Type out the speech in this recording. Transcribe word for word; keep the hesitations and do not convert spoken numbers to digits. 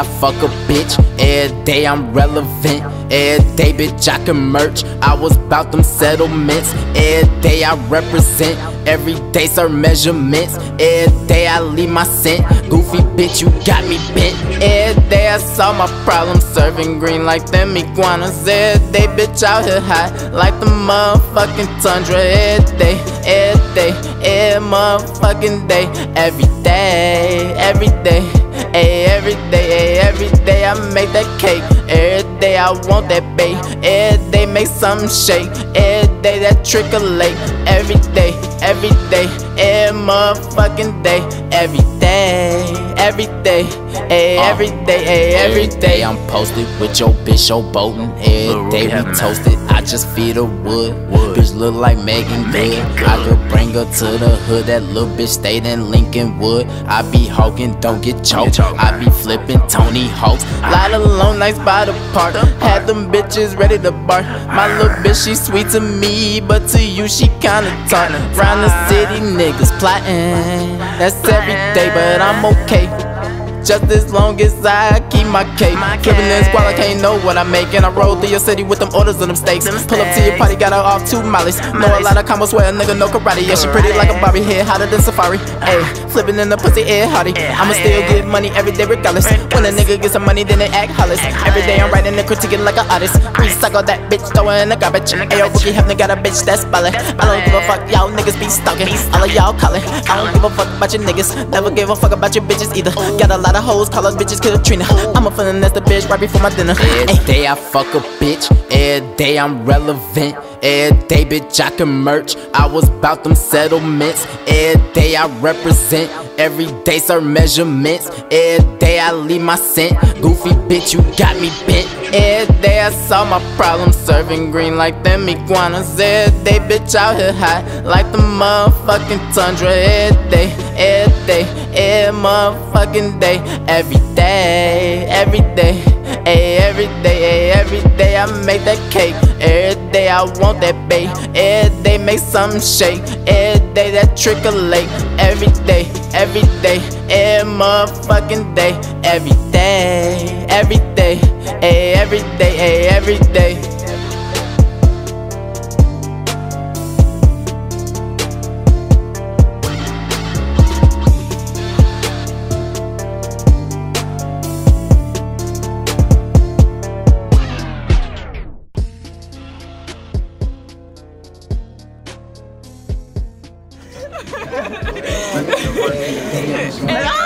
I fuck a bitch, every day I'm relevant. Every day, bitch, I can merch. I was bout them settlements. Every day I represent. Every day, sir, measurements. Every day I leave my scent. Goofy bitch, you got me bent. Every day I saw my problems, serving green like them iguanas. Every day, bitch, out here high like the motherfucking tundra. Every day, every day, every motherfucking day. Every day, every day. Ay, every day, ay, every day I make that cake. Every day I want that bait. Every day make something shake. Every day that trickle-late. Every day, every day, every motherfucking day. Every day, every day, ay, every day, ay, every day. I'm posted with your bitch, your boatin'. Every day we toasted. I just feed her wood. Bitch look like Megan Good. I could bring her to the hood. That little bitch stayed in Lincolnwood. I be hawking, don't get choked. I be flipping Tony Hawks. Lot of long nights by the park. Had them bitches ready to bark. My little bitch, she sweet to me, but to you she kinda tart. Round the city niggas plotting. That's every day, but I'm okay. Just as long as I keep my cake. Flipping this while I can't know what I make. And I roll through your city with them orders of them steaks. Pull up to your party, got her off two mollies. Know a lot of combos where a nigga know karate. Yeah, she pretty like a Barbie, head hotter than Safari. Ayy, flipping in the pussy, air hardy. I'ma still get money every day regardless. When a nigga get some money, then they act hollis. Every day I'm writing and critiquing like an artist. Recycle that bitch, throw her in the garbage. Ayo, Bookie Hefner got a bitch that's ballin'. I don't give a fuck, y'all niggas be stalking. All of y'all calling. I don't give a fuck about your niggas. Never give a fuck about your bitches either. Got a lot of hoes, call us bitches Katrina. I'm a finesse the bitch right before my dinner. Every day I fuck a bitch. Every day I'm relevant. Every day, bitch, I can merch. I was bout them settlements. Every day I represent. Every day, sir, measurements. Every day I leave my scent. Goofy bitch, you got me bent. Every day I saw my problems, serving green like them iguanas. Every day, bitch, out here high like the motherfucking tundra. Every day, every day, every motherfucking day. Every day, every day, ay, every day, ay, every day I make that cake. Every day I want that bait. Every day make something shake. Every day that trickle-late. Every day, every day, every motherfucking day. Every day, every day, ay, every day, ay, every day. Hello.